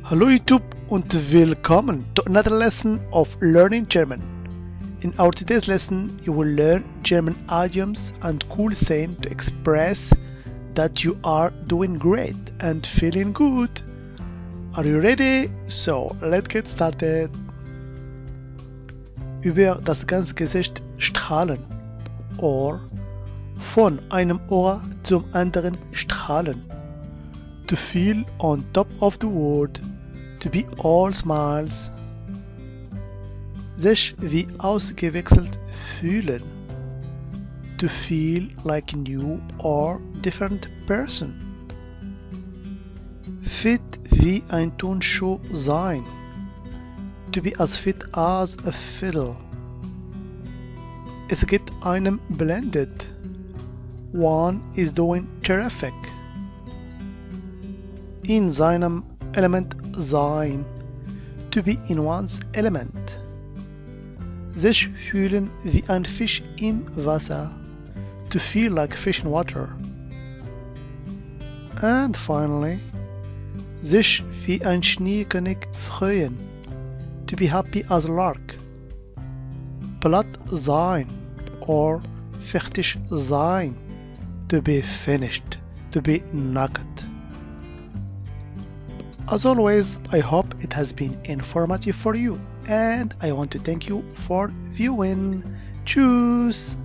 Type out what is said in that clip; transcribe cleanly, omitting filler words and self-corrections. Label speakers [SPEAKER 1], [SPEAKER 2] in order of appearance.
[SPEAKER 1] Hallo YouTube und willkommen to another lesson of learning German. In our today's lesson, you will learn German idioms and cool saying to express that you are doing great and feeling good. Are you ready? So, let's get started. Über das ganze Gesicht strahlen or von einem Ohr zum anderen strahlen. To feel on top of the world. To be all smiles. Sich wie ausgewechselt fühlen. To feel like a new or different person. Fit wie ein Turnschuh sein. To be as fit as a fiddle. Es geht einem blendet. One is doing terrific. In seinem Element sein. To be in one's element. Sich fühlen wie ein Fisch im Wasser. To feel like fish in water. And finally, sich wie ein Schneekönig freuen. To be happy as a lark. Platt sein or fertig sein. To be finished. To be naked. As always, I hope it has been informative for you and I want to thank you for viewing. Tschüss!